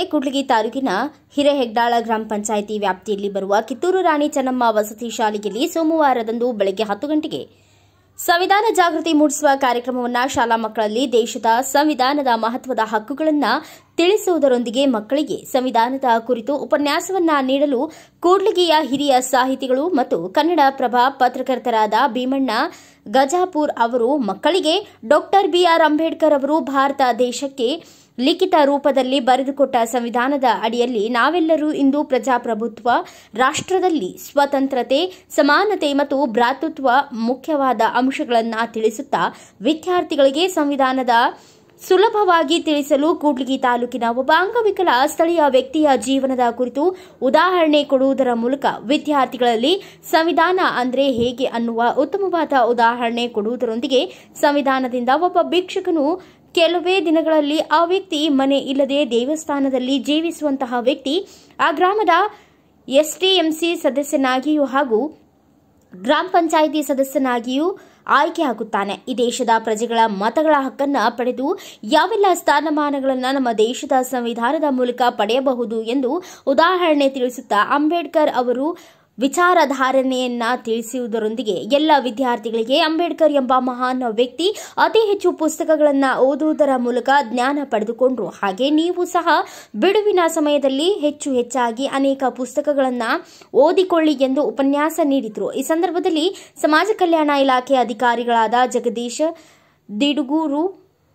ಕೂಡ್ಲಿಗಿ ತಾಲೂಕಿನ ಹಿರೇಹೆಗ್ದಾಳ ಗ್ರಾಮ ಪಂಚಾಯಿತಿ ವ್ಯಾಪ್ತಿಯಲ್ಲಿ ಬರುವ ಕಿತ್ತೂರು ರಾಣಿ ಚೆನ್ನಮ್ಮ ವಸತಿ ಶಾಲೆಯಲ್ಲಿ ಸೋಮವಾರದಂದು ಬೆಳಗ್ಗೆ 10 ಗಂಟೆಗೆ ಸಂವಿಧಾನ ಜಾಗೃತಿ ಮೂಡಿಸುವ ಕಾರ್ಯಕ್ರಮವನ್ನು ಶಾಲಾ ಮಕ್ಕಳಲ್ಲಿ ದೇಶದ ಸಂವಿಧಾನದ ಮಹತ್ವದ ಹಕ್ಕುಗಳನ್ನು ತಿಳಿಸುವುದರೊಂದಿಗೆ ಮಕ್ಕಳಿಗೆ ಸಂವಿಧಾನದ ಕುರಿತು ಉಪನ್ಯಾಸವನ್ನ ನೀಡಲು ಕೂಡ್ಲಿಗಿಯ ಹಿರಿಯ ಸಾಹಿತಿಗಳು ಮತ್ತು ಕನ್ನಡ ಪ್ರಭ ಪತ್ರಕರ್ತರಾದ ಭೀಮಣ್ಣ ಗಜಾಪುರ್ ಅವರು ಮಕ್ಕಳಿಗೆ ಡಾಕ್ಟರ್ ಬಿಆರ್ ಅಂಬೇಡ್ಕರ್ ಅವರು ಭಾರತ ದೇಶಕ್ಕೆ ಲಿಖಿತ ರೂಪದಲ್ಲಿ ಬರೆದುಕೊಟ್ಟ ಸಂವಿಧಾನದ ಅಡಿಯಲ್ಲಿ ನಾವೆಲ್ಲರೂ ಇಂದು ಪ್ರಜಾಪ್ರಭುತ್ವ ರಾಷ್ಟ್ರದಲ್ಲಿ ಸ್ವತಂತ್ರತೆ, ಸಮಾನತೆ ಮತ್ತು ಭ್ರಾತೃತ್ವ ಮುಖ್ಯವಾದ ಅಂಶಗಳನ್ನು ತಿಳಿಸುತ್ತಾ ವಿದ್ಯಾರ್ಥಿಗಳಿಗೆ ಸಂವಿಧಾನದ ಸುಲಭವಾಗಿ ತಿಳಿಸಲು ಕೂಡ್ಲಿಗಿ ತಾಲೂಕಿನ ಒಬ್ಬ ಅಂಗವಿಕಲ ಸ್ಥಳೀಯ ವ್ಯಕ್ತಿಯ ಜೀವನದ ಕುರಿತು ಉದಾಹರಣೆ ಕೊಡುವುದರ ಮೂಲಕ ವಿದ್ಯಾರ್ಥಿಗಳಲ್ಲಿ ಸಂವಿಧಾನ ಅಂದರೆ ಹೇಗೆ ಅನ್ನುವ ಉತ್ತಮವಾದ ಉದಾಹರಣೆ ಕೊಡುವುದರೊಂದಿಗೆ ಸಂವಿಧಾನದಿಂದ ಒಬ್ಬ ಭಿಕ್ಷುಕನು ಕೆಲವೇ ದಿನಗಳಲ್ಲಿ ಆ ವ್ಯಕ್ತಿ ಮನೆ ಇಲ್ಲದೆ ದೇವಸ್ಥಾನದಲ್ಲಿ ಜೀವಿಸುವಂತಹ ವ್ಯಕ್ತಿ ಆ ಗ್ರಾಮದ ಎಸ್ಟಿಎಂಸಿ ಸದಸ್ಯನಾಗಿಯೂ ಹಾಗೂ ಗ್ರಾಮ ಪಂಚಾಯಿತಿ ಸದಸ್ಯನಾಗಿಯೂ ಆಯ್ಕೆಯಾಗುತ್ತಾನೆ. ಈ ದೇಶದ ಪ್ರಜೆಗಳ ಮತಗಳ ಹಕ್ಕನ್ನು ಪಡೆದು ಯಾವೆಲ್ಲ ಸ್ಥಾನಮಾನಗಳನ್ನು ನಮ್ಮ ದೇಶದ ಸಂವಿಧಾನದ ಮೂಲಕ ಪಡೆಯಬಹುದು ಎಂದು ಉದಾಹರಣೆ ತಿಳಿಸುತ್ತಾ ಅಂಬೇಡ್ಕರ್ ಅವರು ವಿಚಾರಧಾರಣೆಯನ್ನ ತಿಳಿಸುವುದರೊಂದಿಗೆ ಎಲ್ಲ ವಿದ್ಯಾರ್ಥಿಗಳಿಗೆ ಅಂಬೇಡ್ಕರ್ ಎಂಬ ಮಹಾನ್ ವ್ಯಕ್ತಿ ಅತಿ ಹೆಚ್ಚು ಪುಸ್ತಕಗಳನ್ನು ಓದುವುದರ ಮೂಲಕ ಜ್ಞಾನ ಪಡೆದುಕೊಂಡರು. ಹಾಗೆ ನೀವು ಸಹ ಬಿಡುವಿನ ಸಮಯದಲ್ಲಿ ಹೆಚ್ಚಾಗಿ ಅನೇಕ ಪುಸ್ತಕಗಳನ್ನು ಓದಿಕೊಳ್ಳಿ ಎಂದು ಉಪನ್ಯಾಸ ನೀಡಿದರು. ಈ ಸಂದರ್ಭದಲ್ಲಿ ಸಮಾಜ ಕಲ್ಯಾಣ ಇಲಾಖೆ ಅಧಿಕಾರಿಗಳಾದ ಜಗದೀಶ್ ದಿಡುಗೂರು,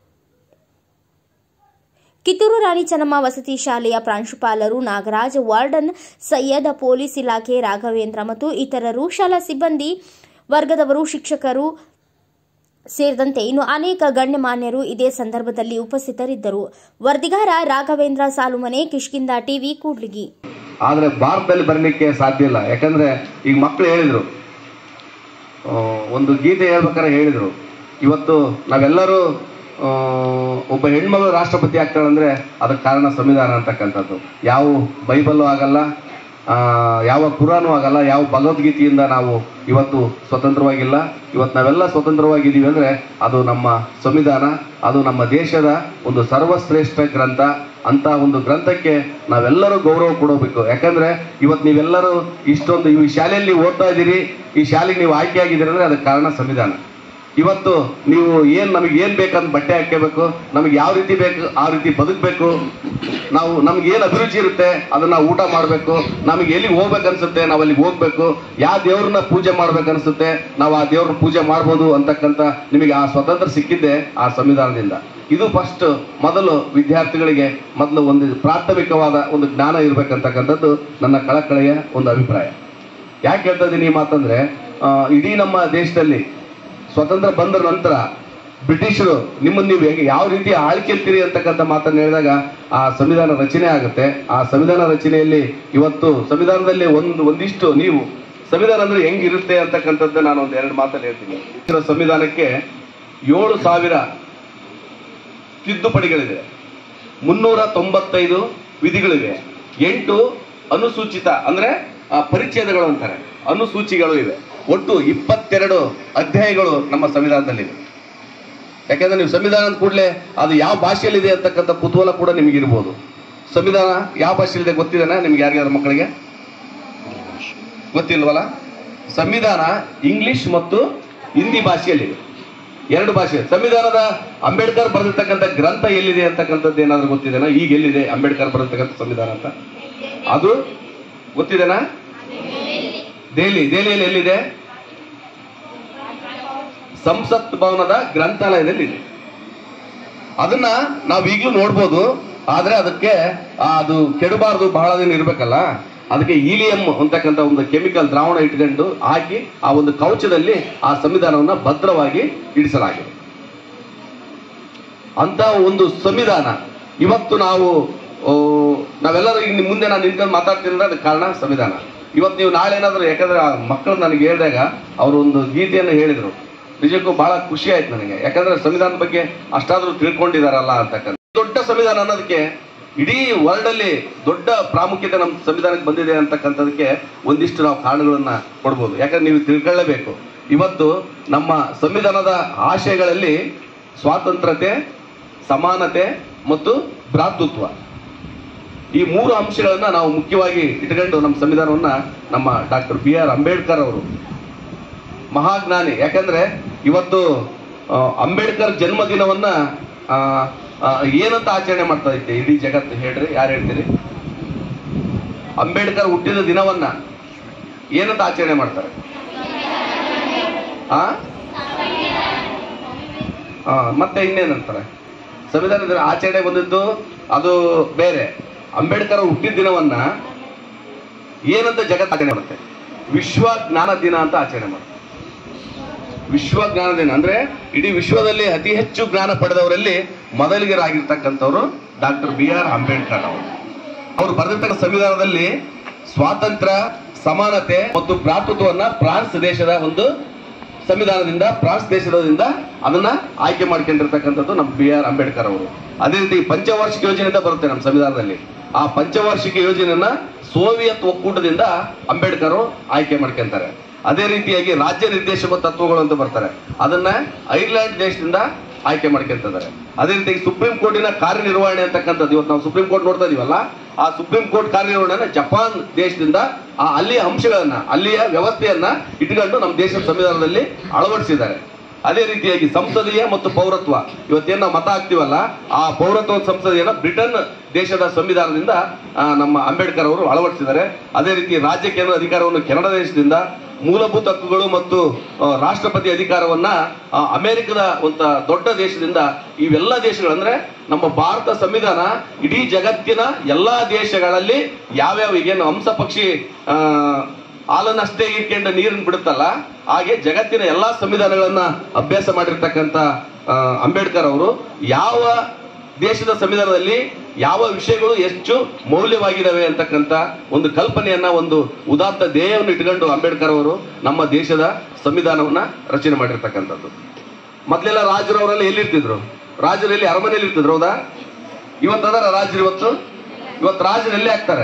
ಕಿತ್ತೂರು ರಾಣಿ ಚೆನ್ನಮ್ಮ ವಸತಿ ಶಾಲೆಯ ಪ್ರಾಂಶುಪಾಲರು ನಾಗರಾಜ್, ವಾರ್ಡನ್ ಸೈಯದ್, ಪೊಲೀಸ್ ಇಲಾಖೆ ರಾಘವೇಂದ್ರ ಮತ್ತು ಇತರರು, ಶಾಲಾ ಸಿಬ್ಬಂದಿ ವರ್ಗದವರು, ಶಿಕ್ಷಕರು ಸೇರಿದಂತೆ ಇನ್ನು ಅನೇಕ ಗಣ್ಯಮಾನ್ಯರು ಇದೇ ಸಂದರ್ಭದಲ್ಲಿ ಉಪಸ್ಥಿತರಿದ್ದರು. ವರದಿಗಾರ ರಾಘವೇಂದ್ರ ಸಾಲುಮನೆ, ಕಿಷ್ಕಿಂದ ಟಿವಿ, ಕೂಡ್ಲಿಗಿ. ಆದರೆ ಭಾರತದಲ್ಲಿ ಬರಲಿಕ್ಕೆ ಸಾಧ್ಯ ಇಲ್ಲ. ಯಾಕಂದ್ರೆ ಈಗ ಮಕ್ಕಳು ಹೇಳಿದ್ರು, ಒಂದು ಗೀತೆ ಹೇಳ್ಬೇಕಾದ್ರೆ ಹೇಳಿದ್ರು, ಇವತ್ತು ನಾವೆಲ್ಲರೂ ಒಬ್ಬ ಹೆಣ್ಮಗಳು ರಾಷ್ಟ್ರಪತಿ ಆಗ್ತಾಳಂದ್ರೆ ಅದಕ್ಕೆ ಕಾರಣ ಸಂವಿಧಾನ ಅಂತಕ್ಕಂಥದ್ದು. ಯಾವ ಬೈಬಲ್ಲು ಆಗಲ್ಲ, ಯಾವ ಕುರಾನು ಆಗಲ್ಲ, ಯಾವ ಭಗವದ್ಗೀತೆಯಿಂದ ನಾವು ಇವತ್ತು ಸ್ವತಂತ್ರವಾಗಿಲ್ಲ. ಇವತ್ತು ನಾವೆಲ್ಲ ಸ್ವತಂತ್ರವಾಗಿದ್ದೀವಿ ಅಂದರೆ ಅದು ನಮ್ಮ ಸಂವಿಧಾನ, ಅದು ನಮ್ಮ ದೇಶದ ಒಂದು ಸರ್ವಶ್ರೇಷ್ಠ ಗ್ರಂಥ. ಅಂತ ಒಂದು ಗ್ರಂಥಕ್ಕೆ ನಾವೆಲ್ಲರೂ ಗೌರವ ಕೊಡಬೇಕು. ಯಾಕಂದರೆ ಇವತ್ತು ನೀವೆಲ್ಲರೂ ಇಷ್ಟೊಂದು ಈ ಶಾಲೆಯಲ್ಲಿ ಓದ್ತಾ ಇದ್ದೀರಿ, ಈ ಶಾಲೆಗೆ ನೀವು ಆಯ್ಕೆಯಾಗಿದ್ದೀರಿ ಅಂದರೆ ಅದಕ್ಕೆ ಕಾರಣ ಸಂವಿಧಾನ. ಇವತ್ತು ನೀವು ನಮಗೆ ಏನು ಬೇಕಂತ ಬಟ್ಟೆ ಹಾಕಬೇಕು, ನಮಗೆ ಯಾವ ರೀತಿ ಬೇಕು ಆ ರೀತಿ ಬದುಕಬೇಕು, ನಮ್ಗೆ ಏನು ಅಭಿರುಚಿ ಇರುತ್ತೆ ಅದನ್ನು ಊಟ ಮಾಡಬೇಕು, ನಮಗೆ ಎಲ್ಲಿಗೆ ಹೋಗ್ಬೇಕನ್ಸುತ್ತೆ ನಾವು ಅಲ್ಲಿಗೆ ಹೋಗ್ಬೇಕು, ಯಾವ ದೇವ್ರನ್ನ ಪೂಜೆ ಮಾಡ್ಬೇಕನ್ಸುತ್ತೆ ನಾವು ಆ ದೇವ್ರನ್ನ ಪೂಜೆ ಮಾಡ್ಬೋದು ಅಂತಕ್ಕಂಥ ನಿಮಗೆ ಆ ಸ್ವಾತಂತ್ರ್ಯ ಸಿಕ್ಕಿದ್ದೆ ಆ ಸಂವಿಧಾನದಿಂದ. ಇದು ಫಸ್ಟ್ ಮೊದಲು ವಿದ್ಯಾರ್ಥಿಗಳಿಗೆ ಮೊದಲು ಒಂದು ಪ್ರಾಥಮಿಕವಾದ ಒಂದು ಜ್ಞಾನ ಇರಬೇಕಂತಕ್ಕಂಥದ್ದು ನನ್ನ ಕಳಕಳೆಯ ಒಂದು ಅಭಿಪ್ರಾಯ. ಯಾಕೆ ಹೇಳ್ತಾ ಇದ್ದೀನಿ ಈ ಮಾತಂದರೆ, ಇಡೀ ನಮ್ಮ ದೇಶದಲ್ಲಿ ಸ್ವತಂತ್ರ ಬಂದ ನಂತರ ಬ್ರಿಟಿಷರು ನಿಮ್ಮನ್ನು ನೀವು ಹೇಗೆ ಯಾವ ರೀತಿ ಆಳ್ಕೆಳ್ತೀರಿ ಅಂತಕ್ಕಂಥ ಮಾತನ್ನು ಹೇಳಿದಾಗ ಆ ಸಂವಿಧಾನ ರಚನೆ ಆಗುತ್ತೆ. ಆ ಸಂವಿಧಾನ ರಚನೆಯಲ್ಲಿ ಇವತ್ತು ಸಂವಿಧಾನದಲ್ಲಿ ಒಂದಿಷ್ಟು ನೀವು ಸಂವಿಧಾನ ಅಂದರೆ ಹೆಂಗಿರುತ್ತೆ ಅಂತಕ್ಕಂಥದ್ದು ನಾನು ಒಂದು 2 ಮಾತಲ್ಲಿ ಹೇಳ್ತೀನಿ. ಸಂವಿಧಾನಕ್ಕೆ 7,000 ತಿದ್ದುಪಡಿಗಳಿವೆ, 395 ವಿಧಿಗಳಿವೆ, 8 ಅನುಸೂಚಿತ ಅಂದರೆ ಪರಿಚ್ಛೇದಗಳು ಅಂತಾರೆ, ಅನುಸೂಚಿಗಳು ಇವೆ. ಒಟ್ಟು 22 ಅಧ್ಯಾಯಗಳು ನಮ್ಮ ಸಂವಿಧಾನದಲ್ಲಿವೆ. ಯಾಕೆಂದ್ರೆ ನೀವು ಸಂವಿಧಾನದ ಕೂಡಲೇ ಅದು ಯಾವ ಭಾಷೆಯಲ್ಲಿದೆ ಅಂತಕ್ಕಂಥ ಕುತೂಹಲ ಕೂಡ ನಿಮಗಿರ್ಬೋದು. ಸಂವಿಧಾನ ಯಾವ ಭಾಷೆಯಲ್ಲಿದೆ ಗೊತ್ತಿದೆನಾ ನಿಮ್ಗೆ? ಯಾರಿಗಾರ ಮಕ್ಕಳಿಗೆ ಗೊತ್ತಿಲ್ವಲ್ಲ? ಸಂವಿಧಾನ ಇಂಗ್ಲಿಷ್ ಮತ್ತು ಹಿಂದಿ ಭಾಷೆಯಲ್ಲಿದೆ, 2 ಭಾಷೆ. ಸಂವಿಧಾನದ ಅಂಬೇಡ್ಕರ್ ಬರೆದಿರ್ತಕ್ಕಂಥ ಗ್ರಂಥ ಎಲ್ಲಿದೆ ಅಂತಕ್ಕಂಥದ್ದು ಏನಾದರೂ ಗೊತ್ತಿದೆನಾ? ಈಗ ಎಲ್ಲಿದೆ ಅಂಬೇಡ್ಕರ್ ಬರೆದಿರ್ತಕ್ಕಂಥ ಸಂವಿಧಾನ ಅಂತ? ಅದು ಗೊತ್ತಿದೆನಾ? ದೆಹಲಿಯಲ್ಲಿ ಎಲ್ಲಿದೆ? ಸಂಸತ್ ಭವನದ ಗ್ರಂಥಾಲಯದಲ್ಲಿ ಇದೆ. ಅದನ್ನ ನಾವು ಈಗಲೂ ನೋಡ್ಬೋದು. ಆದರೆ ಅದಕ್ಕೆ ಅದು ಕೆಡಬಾರ್ದು, ಬಹಳ ದಿನ ಇರಬೇಕಲ್ಲ, ಅದಕ್ಕೆ ಈಲಿಯಂ ಅಂತಕ್ಕಂಥ ಒಂದು ಕೆಮಿಕಲ್ ದ್ರಾವಣ ಇಟ್ಕೊಂಡು ಹಾಕಿ ಆ ಒಂದು ಕವಚದಲ್ಲಿ ಆ ಸಂವಿಧಾನವನ್ನು ಭದ್ರವಾಗಿ ಇಡಿಸಲಾಗಿದೆ. ಅಂತ ಒಂದು ಸಂವಿಧಾನ ಇವತ್ತು ನಾವೆಲ್ಲರೂ ಈಗ ಮುಂದೆ ನಾನು ನಿಂತ್ಕೊಂಡು ಮಾತಾಡ್ತೀನಿ ಅಂದ್ರೆ ಅದಕ್ಕೆ ಕಾರಣ ಸಂವಿಧಾನ. ಇವತ್ತು ನೀವು ನಾಳೆ ಏನಾದರೂ, ಯಾಕಂದ್ರೆ ಆ ಮಕ್ಕಳು ನನಗೆ ಹೇಳಿದಾಗ ಅವರು ಒಂದು ಗೀತೆಯನ್ನು ಹೇಳಿದರು, ನಿಜಕ್ಕೂ ಬಹಳ ಖುಷಿ ಆಯ್ತು ನನಗೆ. ಯಾಕಂದ್ರೆ ಸಂವಿಧಾನದ ಬಗ್ಗೆ ಅಷ್ಟಾದ್ರೂ ತಿಳ್ಕೊಂಡಿದಾರಲ್ಲ ಅಂತಕ್ಕಂಥ ದೊಡ್ಡ ಸಂವಿಧಾನ ಅನ್ನೋದಕ್ಕೆ ಇಡೀ ವರ್ಲ್ಡಲ್ಲಿ ದೊಡ್ಡ ಪ್ರಾಮುಖ್ಯತೆ ನಮ್ಮ ಸಂವಿಧಾನಕ್ಕೆ ಬಂದಿದೆ ಅಂತಕ್ಕಂಥದಕ್ಕೆ ಒಂದಿಷ್ಟು ನಾವು ಕಾರಣಗಳನ್ನ ಕೊಡ್ಬೋದು. ಯಾಕಂದ್ರೆ ನೀವು ತಿಳ್ಕೊಳ್ಳೇಬೇಕು, ಇವತ್ತು ನಮ್ಮ ಸಂವಿಧಾನದ ಆಶಯಗಳಲ್ಲಿ ಸ್ವಾತಂತ್ರ್ಯತೆ, ಸಮಾನತೆ ಮತ್ತು ಭ್ರಾತೃತ್ವ ಈ 3 ಅಂಶಗಳನ್ನ ನಾವು ಮುಖ್ಯವಾಗಿ ಇಟ್ಕೊಂಡು ನಮ್ಮ ಸಂವಿಧಾನವನ್ನ ನಮ್ಮ ಡಾಕ್ಟರ್ BR ಅಂಬೇಡ್ಕರ್ ಅವರು ಮಹಾಜ್ಞಾನಿ. ಯಾಕಂದ್ರೆ ಇವತ್ತು ಅಂಬೇಡ್ಕರ್ ಜನ್ಮದಿನವನ್ನ ಏನಂತ ಆಚರಣೆ ಮಾಡ್ತಾ ಇದ್ದೆ ಇಡೀ ಜಗತ್ತು? ಹೇಳ್ರಿ, ಯಾರು ಹೇಳ್ತೀರಿ? ಅಂಬೇಡ್ಕರ್ ಹುಟ್ಟಿದ ದಿನವನ್ನ ಏನಂತ ಆಚರಣೆ ಮಾಡ್ತಾರೆ? ಮತ್ತೆ ಇನ್ನೇನಂತಾರೆ? ಸಂವಿಧಾನದ ಆಚರಣೆ ಬಂದಿದ್ದು ಅದು ಬೇರೆ. ಅಂಬೇಡ್ಕರ್ ಹುಟ್ಟಿದ ದಿನವನ್ನ ಏನಂತ ಜಗತ್ತು ಆಚರಣೆ ಮಾಡುತ್ತೆ? ವಿಶ್ವ ಜ್ಞಾನ ದಿನ ಅಂತ ಆಚರಣೆ ಮಾಡುತ್ತೆ. ವಿಶ್ವ ಜ್ಞಾನ ದಿನ ಅಂದ್ರೆ ಇಡೀ ವಿಶ್ವದಲ್ಲಿ ಅತಿ ಹೆಚ್ಚು ಜ್ಞಾನ ಪಡೆದವರಲ್ಲಿ ಮೊದಲಿಗರಾಗಿರ್ತಕ್ಕಂಥವ್ರು ಡಾಕ್ಟರ್ BR ಅಂಬೇಡ್ಕರ್ ಅವರು. ಅವರು ಬರೆದಿರ್ತಕ್ಕ ಸಂವಿಧಾನದಲ್ಲಿ ಸ್ವಾತಂತ್ರ್ಯ, ಸಮಾನತೆ ಮತ್ತು ಭ್ರಾತೃತ್ವವನ್ನ ಫ್ರಾನ್ಸ್ ದೇಶದ ಒಂದು ಸಂವಿಧಾನದಿಂದ, ಫ್ರಾನ್ಸ್ ದೇಶದಿಂದ ಅದನ್ನ ಆಯ್ಕೆ ಮಾಡ್ಕೊಂಡಿರ್ತಕ್ಕಂಥದ್ದು ನಮ್ಮ BR ಅಂಬೇಡ್ಕರ್ ಅವರು. ಅದೇ ರೀತಿ ಪಂಚವಾರ್ಷಿಕ ಯೋಜನೆಯಿಂದ ಬರುತ್ತೆ ನಮ್ಮ ಸಂವಿಧಾನದಲ್ಲಿ. ಆ ಪಂಚವಾರ್ಷಿಕ ಯೋಜನೆಯನ್ನ ಸೋವಿಯತ್ ಒಕ್ಕೂಟದಿಂದ ಅಂಬೇಡ್ಕರ್ ಆಯ್ಕೆ ಮಾಡ್ಕೊಂತಾರೆ. ಅದೇ ರೀತಿಯಾಗಿ ರಾಜ್ಯ ನಿರ್ದೇಶಕ ತತ್ವಗಳು ಅಂತ ಬರ್ತಾರೆ, ಅದನ್ನ ಐರ್ಲೆಂಡ್ ದೇಶದಿಂದ ಆಯ್ಕೆ ಮಾಡ್ಕೊಂತಿದ್ದಾರೆ. ಅದೇ ರೀತಿಯಾಗಿ ಸುಪ್ರೀಂ ಕೋರ್ಟಿನ ಕಾರ್ಯನಿರ್ವಹಣೆ ಅಂತಕ್ಕಂಥದ್ದು, ಇವತ್ತು ನಾವು ಸುಪ್ರೀಂ ಕೋರ್ಟ್ ನೋಡ್ತಾ ಇದೀವಲ್ಲ, ಆ ಸುಪ್ರೀಂ ಕೋರ್ಟ್ ಕಾರ್ಯನಿರ್ವಹಣೆ ಜಪಾನ್ ದೇಶದಿಂದ ಅಲ್ಲಿಯ ಅಂಶಗಳನ್ನ, ಅಲ್ಲಿಯ ವ್ಯವಸ್ಥೆಯನ್ನ ಇಟ್ಕೊಂಡು ನಮ್ಮ ದೇಶದ ಸಂವಿಧಾನದಲ್ಲಿ ಅಳವಡಿಸಿದ್ದಾರೆ. ಅದೇ ರೀತಿಯಾಗಿ ಸಂಸದೀಯ ಮತ್ತು ಪೌರತ್ವ, ಇವತ್ತೇನು ನಾವು ಮತ ಹಾಕ್ತೀವಲ್ಲ, ಆ ಪೌರತ್ವ ಸಂಸದೀಯನ ಬ್ರಿಟನ್ ದೇಶದ ಸಂವಿಧಾನದಿಂದ ನಮ್ಮ ಅಂಬೇಡ್ಕರ್ ಅವರು ಅಳವಡಿಸಿದ್ದಾರೆ. ಅದೇ ರೀತಿ ರಾಜ್ಯ ಕೇಂದ್ರ ಅಧಿಕಾರವನ್ನು ಕೆನಡಾ ದೇಶದಿಂದ, ಮೂಲಭೂತ ಹಕ್ಕುಗಳು ಮತ್ತು ರಾಷ್ಟ್ರಪತಿ ಅಧಿಕಾರವನ್ನ ಅಮೆರಿಕದ ಒಂದು ದೊಡ್ಡ ದೇಶದಿಂದ, ಇವೆಲ್ಲ ದೇಶಗಳಂದ್ರೆ ನಮ್ಮ ಭಾರತ ಸಂವಿಧಾನ ಇಡೀ ಜಗತ್ತಿನ ಎಲ್ಲಾ ದೇಶಗಳಲ್ಲಿ ಯಾವ್ಯಾವ ಈಗೇನು ಹಂಸ ಪಕ್ಷಿ ಹಾಲನ್ನಷ್ಟೇ ಇಟ್ಕೊಂಡು ನೀರನ್ನು ಬಿಡುತ್ತಲ್ಲ, ಹಾಗೆ ಜಗತ್ತಿನ ಎಲ್ಲಾ ಸಂವಿಧಾನಗಳನ್ನ ಅಭ್ಯಾಸ ಮಾಡಿರ್ತಕ್ಕಂಥ ಅಂಬೇಡ್ಕರ್ ಅವರು ಯಾವ ದೇಶದ ಸಂವಿಧಾನದಲ್ಲಿ ಯಾವ ವಿಷಯಗಳು ಹೆಚ್ಚು ಮೌಲ್ಯವಾಗಿದ್ದಾವೆ ಅಂತಕ್ಕಂಥ ಒಂದು ಕಲ್ಪನೆಯನ್ನ, ಒಂದು ಉದಾತ್ತ ಧ್ಯೇಯವನ್ನು ಇಟ್ಕೊಂಡು ಅಂಬೇಡ್ಕರ್ ಅವರು ನಮ್ಮ ದೇಶದ ಸಂವಿಧಾನವನ್ನ ರಚನೆ ಮಾಡಿರ್ತಕ್ಕಂಥದ್ದು. ಮೊದಲೆಲ್ಲ ರಾಜರು ಅವರೆಲ್ಲ ಎಲ್ಲಿರ್ತಿದ್ರು? ರಾಜರು ಎಲ್ಲಿ? ಅರಮನೆಯಲ್ಲಿ ಇರ್ತಿದ್ರು, ಹೌದಾ? ಇವತ್ತದರ ರಾಜರು ಇವತ್ತು ರಾಜರು ಎಲ್ಲಿ ಆಗ್ತಾರೆ?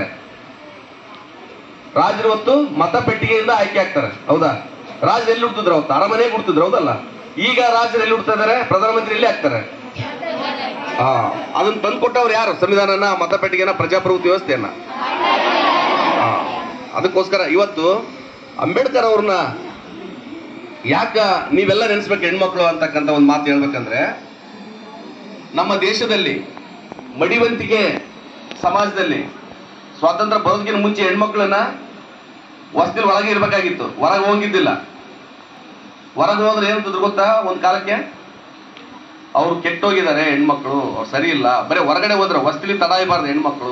ರಾಜರು ಇವತ್ತು ಮತ ಪೆಟ್ಟಿಗೆಯಿಂದ ಆಯ್ಕೆ ಆಗ್ತಾರೆ, ಹೌದಾ? ರಾಜರು ಎಲ್ಲಿ ಹುಡ್ತಿದ್ರು? ಅವತ್ತು ಅರಮನೆಗೆ ಹುಡ್ತಿದ್ರು, ಹೌದಲ್ಲ? ಈಗ ರಾಜರು ಎಲ್ಲಿ ಹುಡ್ತಾ ಇದಾರೆ? ಪ್ರಧಾನಮಂತ್ರಿ ಎಲ್ಲಿ ಆಗ್ತಾರೆ? ಅದನ್ನ ತಂದ್ಕೊಟ್ಟವ್ರು ಯಾರು? ಸಂವಿಧಾನನ, ಮತಪೆಟ್ಟಿಗೆನ, ಪ್ರಜಾಪ್ರಭುತ್ವ ವ್ಯವಸ್ಥೆಯನ್ನ. ಅದಕ್ಕೋಸ್ಕರ ಇವತ್ತು ಅಂಬೇಡ್ಕರ್ ಅವ್ರನ್ನ ಯಾಕ ನೀವೆಲ್ಲ ನೆನೆಸ್ಬೇಕು ಹೆಣ್ಮಕ್ಳು ಅಂತಕ್ಕಂಥ ಒಂದು ಮಾತು ಹೇಳ್ಬೇಕಂದ್ರೆ, ನಮ್ಮ ದೇಶದಲ್ಲಿ ಮಡಿವಂತಿಕೆ ಸಮಾಜದಲ್ಲಿ ಸ್ವಾತಂತ್ರ್ಯ ಬರೋದಕ್ಕಿಂತ ಮುಂಚೆ ಹೆಣ್ಮಕ್ಳನ್ನ ವಸತಿಲಿ ಒಳಗೆ ಇರ್ಬೇಕಾಗಿತ್ತು, ಹೊರಗೆ ಹೋಗಿದ್ದಿಲ್ಲ. ಹೊರಗೆ ಹೋದ್ರೆ ಏನಂತಂದ್ರು ಗೊತ್ತಾ? ಒಂದ್ ಕಾಲಕ್ಕೆ ಅವ್ರು ಕೆಟ್ಟೋಗಿದ್ದಾರೆ ಹೆಣ್ಮಕ್ಳು, ಅವ್ರು ಸರಿ ಇಲ್ಲ, ಬರೀ ಹೊರಗಡೆ ಹೋದ್ರೆ ವಸತಿಲಿ ತಡಾಯಬಾರ್ದು ಹೆಣ್ಮಕ್ಳು,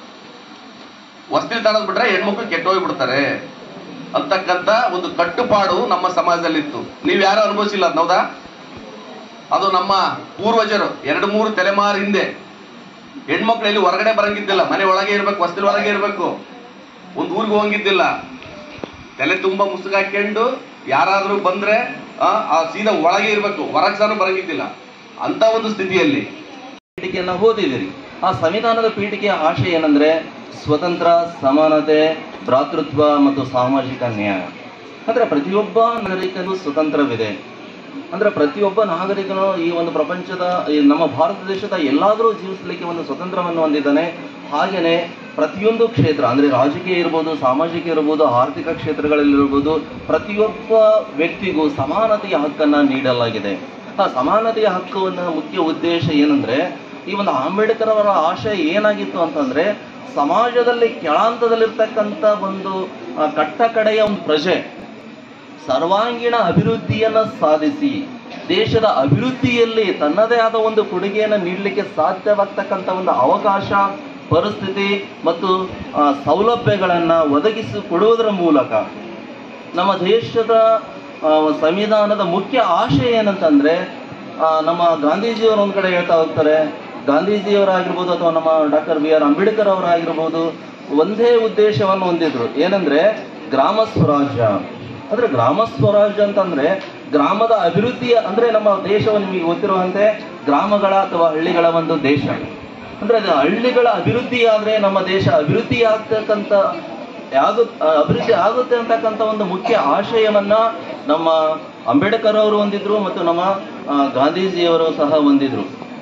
ವಸತಿಲಿ ತಡದ್ ಬಿಟ್ರೆ ಹೆಣ್ಮಕ್ಳು ಕೆಟ್ಟೋಗ್ಬಿಡ್ತಾರೆ ಅಂತಕ್ಕಂಥ ಒಂದು ಕಟ್ಟುಪಾಡು ನಮ್ಮ ಸಮಾಜದಲ್ಲಿತ್ತು. ನೀವ್ ಯಾರು ಅನುಭವಿಸಿಲ್ಲ ಅದ್, ಹೌದಾ? ಅದು ನಮ್ಮ ಪೂರ್ವಜರು 2-3 ತಲೆಮಾರು ಹಿಂದೆ ಹೆಣ್ಮಕ್ಳು ಎಲ್ಲಿ ಹೊರಗಡೆ ಬರಂಗಿದ್ದಿಲ್ಲ, ಮನೆ ಒಳಗೆ ಇರ್ಬೇಕು, ವಸತಿಲಿ ಒಳಗೆ ಇರ್ಬೇಕು, ಒಂದು ಊರಿಗೆ ಹೋಗಿದ್ದಿಲ್ಲ. ತಲೆ ತುಂಬಾ ಮುಸುಗ ಹಾಕೊಂಡು ಯಾರಾದ್ರೂ ಬಂದ್ರೆ ಆ ಸೀದಾ ಒಳಗೆ ಇರ್ಬೇಕು, ಹೊರಗೆ ಸಾನು ಬರಂಗಿದ್ದಿಲ್ಲ. ಅಂತ ಒಂದು ಸ್ಥಿತಿಯಲ್ಲಿ ಪೀಠಿಕೆಯನ್ನ ಓದಿದಿರಿ. ಆ ಸಂವಿಧಾನದ ಪೀಠಿಕೆಯ ಆಶಯ ಏನಂದ್ರೆ ಸ್ವತಂತ್ರ, ಸಮಾನತೆ, ಭ್ರಾತೃತ್ವ ಮತ್ತು ಸಾಮಾಜಿಕ ನ್ಯಾಯ. ಅಂದ್ರೆ ಪ್ರತಿಯೊಬ್ಬ ನಾಗರಿಕನು ಸ್ವತಂತ್ರವಿದೆ. ಅಂದ್ರೆ ಪ್ರತಿಯೊಬ್ಬ ನಾಗರಿಕನು ಈ ಒಂದು ಪ್ರಪಂಚದ, ನಮ್ಮ ಭಾರತ ದೇಶದ ಎಲ್ಲಾದರೂ ಜೀವಿಸಲಿಕ್ಕೆ ಒಂದು ಸ್ವತಂತ್ರವನ್ನು ಹೊಂದಿದ್ದಾನೆ. ಹಾಗೇನೆ ಪ್ರತಿಯೊಂದು ಕ್ಷೇತ್ರ, ಅಂದ್ರೆ ರಾಜಕೀಯ ಇರ್ಬೋದು, ಸಾಮಾಜಿಕ ಇರ್ಬೋದು, ಆರ್ಥಿಕ ಕ್ಷೇತ್ರಗಳಲ್ಲಿರ್ಬೋದು, ಪ್ರತಿಯೊಬ್ಬ ವ್ಯಕ್ತಿಗೂ ಸಮಾನತೆಯ ಹಕ್ಕನ್ನ ನೀಡಲಾಗಿದೆ. ಆ ಸಮಾನತೆಯ ಹಕ್ಕುವನ್ನ ಮುಖ್ಯ ಉದ್ದೇಶ ಏನಂದ್ರೆ, ಈ ಒಂದು ಅಂಬೇಡ್ಕರ್ ಅವರ ಆಶಯ ಏನಾಗಿತ್ತು ಅಂತಂದ್ರೆ, ಸಮಾಜದಲ್ಲಿ ಕೆಳಾಂತದಲ್ಲಿರ್ತಕ್ಕಂಥ ಒಂದು ಕಟ್ಟಕಡೆಯ ಒಂದು ಪ್ರಜೆ ಸರ್ವಾಂಗೀಣ ಅಭಿವೃದ್ಧಿಯನ್ನ ಸಾಧಿಸಿ ದೇಶದ ಅಭಿವೃದ್ಧಿಯಲ್ಲಿ ತನ್ನದೇ ಆದ ಒಂದು ಕೊಡುಗೆಯನ್ನು ನೀಡಲಿಕ್ಕೆ ಸಾಧ್ಯವಾಗ್ತಕ್ಕಂಥ ಒಂದು ಅವಕಾಶ, ಪರಿಸ್ಥಿತಿ ಮತ್ತು ಸೌಲಭ್ಯಗಳನ್ನು ಒದಗಿಸಿಕೊಡುವುದರ ಮೂಲಕ ನಮ್ಮ ದೇಶದ ಸಂವಿಧಾನದ ಮುಖ್ಯ ಆಶಯ ಏನಂತಂದ್ರೆ, ನಮ್ಮ ಗಾಂಧೀಜಿಯವರು ಒಂದು ಕಡೆ ಹೇಳ್ತಾ ಹೋಗ್ತಾರೆ, ಗಾಂಧೀಜಿಯವರಾಗಿರ್ಬೋದು ಅಥವಾ ನಮ್ಮ ಡಾಕ್ಟರ್ BR ಅಂಬೇಡ್ಕರ್ ಅವರಾಗಿರ್ಬೋದು ಒಂದೇ ಉದ್ದೇಶವನ್ನು ಹೊಂದಿದ್ರು. ಏನಂದ್ರೆ ಗ್ರಾಮ ಸ್ವರಾಜ್ಯ. ಅಂದ್ರೆ ಗ್ರಾಮ ಸ್ವರಾಜ್ಯ ಅಂತಂದ್ರೆ ಗ್ರಾಮದ ಅಭಿವೃದ್ಧಿಯ, ಅಂದ್ರೆ ನಮ್ಮ ದೇಶವು ನಿಮಗೆ ಗೊತ್ತಿರುವಂತೆ ಗ್ರಾಮಗಳ ಅಥವಾ ಹಳ್ಳಿಗಳ ಒಂದು ದೇಶ. ಅಂದ್ರೆ ಅದು ಹಳ್ಳಿಗಳ ಅಭಿವೃದ್ಧಿ ಆದ್ರೆ ನಮ್ಮ ದೇಶ ಅಭಿವೃದ್ಧಿ ಆಗ್ತಕ್ಕಂಥ ಅಭಿವೃದ್ಧಿ ಆಗುತ್ತೆ ಅಂತಕ್ಕಂಥ ಒಂದು ಮುಖ್ಯ ಆಶಯವನ್ನ ನಮ್ಮ ಅಂಬೇಡ್ಕರ್ ಅವರು ಹೊಂದಿದ್ರು ಮತ್ತು ನಮ್ಮ ಗಾಂಧೀಜಿಯವರು ಸಹ ಹೊಂದಿದ್ರು.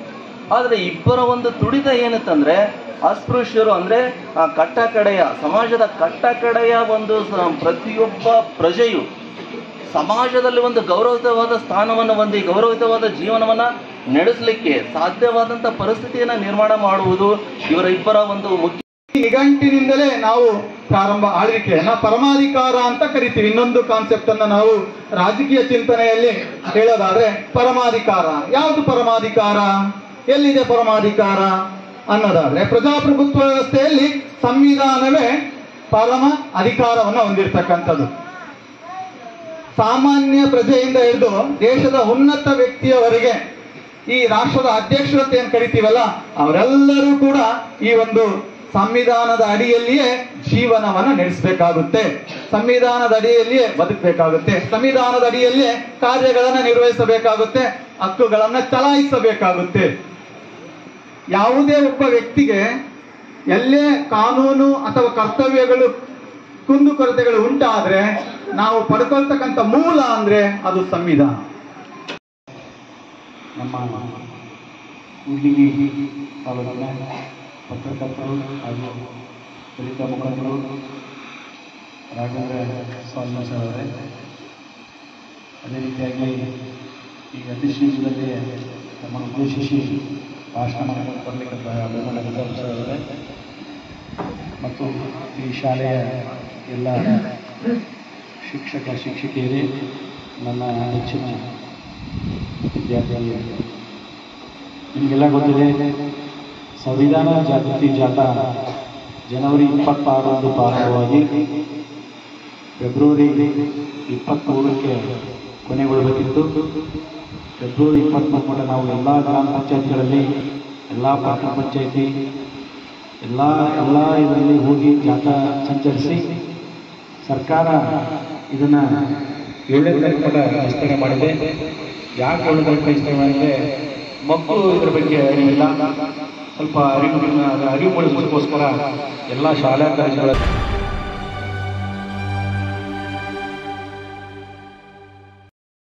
ಆದರೆ ಇಬ್ಬರ ಒಂದು ತುಡಿತ ಏನಿತ್ತಂದ್ರೆ ಅಸ್ಪೃಶ್ಯರು ಅಂದರೆ ಕಟ್ಟಕಡೆಯ ಸಮಾಜದ ಕಟ್ಟಕಡೆಯ ಒಂದು ಪ್ರತಿಯೊಬ್ಬ ಪ್ರಜೆಯು ಸಮಾಜದಲ್ಲಿ ಒಂದು ಗೌರವಯುತವಾದ ಸ್ಥಾನವನ್ನು ಹೊಂದಿ ಗೌರವಯುತವಾದ ಜೀವನವನ್ನು ನಡೆಸಲಿಕ್ಕೆ ಸಾಧ್ಯವಾದಂಥ ಪರಿಸ್ಥಿತಿಯನ್ನು ನಿರ್ಮಾಣ ಮಾಡುವುದು ಇವರ ಇಬ್ಬರ ಒಂದು ಮುಖ್ಯ ನಿಘಂಟಿನಿಂದಲೇ ನಾವು ಪ್ರಾರಂಭ ಆಳ್ವಿಕೆಯನ್ನ ಪರಮಾಧಿಕಾರ ಅಂತ ಕರಿತೀವಿ. ಇನ್ನೊಂದು ಕಾನ್ಸೆಪ್ಟ್ ಅನ್ನ ನಾವು ರಾಜಕೀಯ ಚಿಂತನೆಯಲ್ಲಿ ಹೇಳೋದಾದ್ರೆ ಪರಮಾಧಿಕಾರ. ಯಾವುದು ಪರಮಾಧಿಕಾರ, ಎಲ್ಲಿದೆ ಪರಮಾಧಿಕಾರ ಅನ್ನೋದಾದ್ರೆ ಪ್ರಜಾಪ್ರಭುತ್ವ ವ್ಯವಸ್ಥೆಯಲ್ಲಿ ಸಂವಿಧಾನವೇ ಪರಮ ಅಧಿಕಾರವನ್ನು ಹೊಂದಿರತಕ್ಕಂಥದ್ದು. ಸಾಮಾನ್ಯ ಪ್ರಜೆಯಿಂದ ಹಿಡಿದು ದೇಶದ ಉನ್ನತ ವ್ಯಕ್ತಿಯವರೆಗೆ ಈ ರಾಷ್ಟ್ರದ ಅಧ್ಯಕ್ಷರತೆ ಏನು ಕರಿತೀವಲ್ಲ ಅವರೆಲ್ಲರೂ ಕೂಡ ಈ ಒಂದು ಸಂವಿಧಾನದ ಅಡಿಯಲ್ಲಿಯೇ ಜೀವನವನ್ನು ನಡೆಸಬೇಕಾಗುತ್ತೆ, ಸಂವಿಧಾನದ ಅಡಿಯಲ್ಲಿಯೇ ಬದುಕಬೇಕಾಗುತ್ತೆ, ಸಂವಿಧಾನದ ಅಡಿಯಲ್ಲಿಯೇ ಕಾರ್ಯಗಳನ್ನು ನಿರ್ವಹಿಸಬೇಕಾಗುತ್ತೆ, ಹಕ್ಕುಗಳನ್ನು ಚಲಾಯಿಸಬೇಕಾಗುತ್ತೆ. ಯಾವುದೇ ಒಬ್ಬ ವ್ಯಕ್ತಿಗೆ ಎಲ್ಲೇ ಕಾನೂನು ಅಥವಾ ಕರ್ತವ್ಯಗಳು ಕುಂದುಕೊರತೆಗಳು ಉಂಟಾದ್ರೆ ನಾವು ಪಡ್ಕೊಳ್ತಕ್ಕಂಥ ಮೂಲ ಅಂದ್ರೆ ಅದು ಸಂವಿಧಾನ. ನಮ್ಮ ಕೂಡ್ಲಿಗಿ ತಾಲೂಕಿನ ಪತ್ರಕರ್ತರು ಹಾಗೂ ದಲಿತ ಮುಖಂಡರು ರಾಘವೇಂದ್ರ ಸ್ವಾಮಿ ಸರ್ ಅವರೇ, ಅದೇ ರೀತಿಯಾಗಿ ಈ ಅಧಿವೇಶನದಲ್ಲಿ ನಮ್ಮನ್ನು ಉದ್ದೇಶಿಸಿ ಭಾಷಣ ಬರಲಿಕ್ಕೆ ಅಭಿಮಾನ ಸರ್ ಅವರೇ ಮತ್ತು ಈ ಶಾಲೆಯ ಎಲ್ಲ ಶಿಕ್ಷಕ ಶಿಕ್ಷಕಿಯರೇ, ನನ್ನ ನೆಚ್ಚಿನ ವಿದ್ಯಾರ್ಥಿಗಳು, ನಿಮಗೆಲ್ಲ ಗೊತ್ತಿದೆ ಸಂವಿಧಾನ ಜಾಗೃತಿ ಜಾಥಾ ಜನವರಿ 26ರಂದು ಪ್ರಾರಂಭವಾಗಿ ಫೆಬ್ರವರಿ 23ಕ್ಕೆ ಕೊನೆಗೊಳ್ಳಬೇಕಿತ್ತು. ಫೆಬ್ರವರಿ 23 ನಾವು ಎಲ್ಲ ಗ್ರಾಮ ಪಂಚಾಯತ್ಗಳಲ್ಲಿ, ಎಲ್ಲ ಪಟ್ಟಣ ಪಂಚಾಯತಿ ಎಲ್ಲ ಇದರಲ್ಲಿ ಹೋಗಿ ಜಾಥಾ ಸಂಚರಿಸಿ ಸರ್ಕಾರ ಇದನ್ನು 7ನೇ ತಾರೀಕು ವಿಸ್ತರಣೆ ಮಾಡಿದೆ. ಯಾಕೆ 7ನೇ ತಾರೀಕು ವಿಸ್ತರಣೆ ಮಾಡಿದೆ? ಮಕ್ಕಳು ಇದ್ರ ಬಗ್ಗೆ ಅರಿವಿಲ್ಲ, ಸ್ವಲ್ಪ ಅರಿವು ಮೂಡಿಸೋದಕ್ಕೋಸ್ಕರ ಎಲ್ಲ ಶಾಲಾ ಕಾಲೇಜುಗಳ